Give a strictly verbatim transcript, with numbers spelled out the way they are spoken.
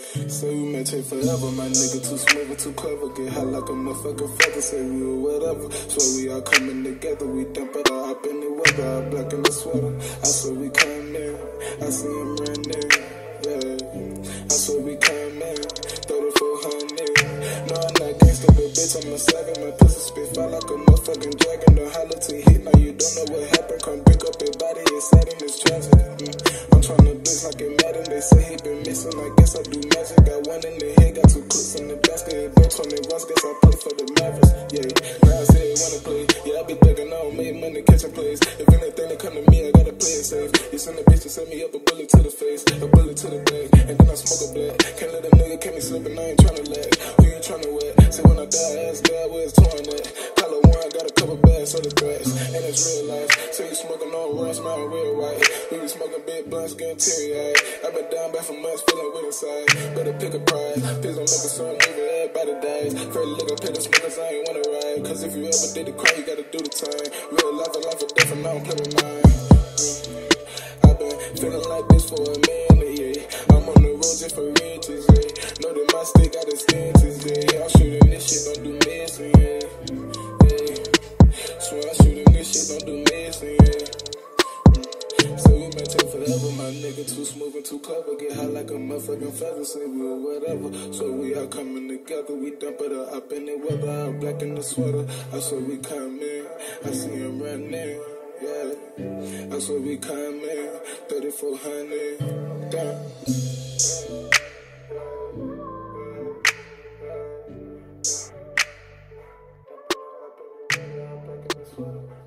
Say we may take forever, my nigga too smooth and too clever. Get hot like a motherfucking feather, say we or whatever. Swear we all coming together, we dump it all up in the weather. All black in the sweater, I swear we come in. I see him running, yeah. I swear we come in, thirty-four hundred. No, I'm not gangsta, but bitch, I'm a savage. My pussy spit fire like a motherfucking dragon. Don't holler till you hit, now you don't know what happened. Come pick up your body, it's sad and it's tragic. Mm. I'm tryna blitz like it Madden, they say he been missing. I guess I do magic. Got one in the head, got two clips in the basket. It broke twenty runs, guess I play for the Mavericks. Yeah, now I say they wanna play. Yeah, I be thugging on, made money catching plays. If anything they come to me, I gotta play it safe. You send a bitch to set me up, a bullet to the face, a bullet to the back, and then I smoke a black. Can't let a nigga catch me slipping, I ain't tryna lag. Who you tryna wet? Say when I die, ask God where's torn at. Collar one, got a couple bags for the threats, and it's real life. So you smoking on runs, now I'm real white. We be smoking big blunts, getting teary-eyed. I been down back for months, feeling weird inside. Better pick a prize, please don't make a son move, everybody dies. First look up at the smokers, I ain't wanna ride. Cause if you ever did the crime, you gotta do the time. Real life, a life of death, and I don't play with mine. I've been feeling like this for a minute, yeah. I'm on the road just for riches, yeah. Know that my stick got extensions, yeah. I'm shooting this shit, don't do missing, yeah. Yeah. Swear I'm shooting this shit, don't do missing, yeah. So we may take forever, my nigga too smooth and too clever. Get hot like a motherfucking feather, say we or whatever. So we all coming together, we dump it all up in the weather. All black in the sweater, I swear we come in. I see him running, yeah. I swear we come in, thirty-four hundred, damn.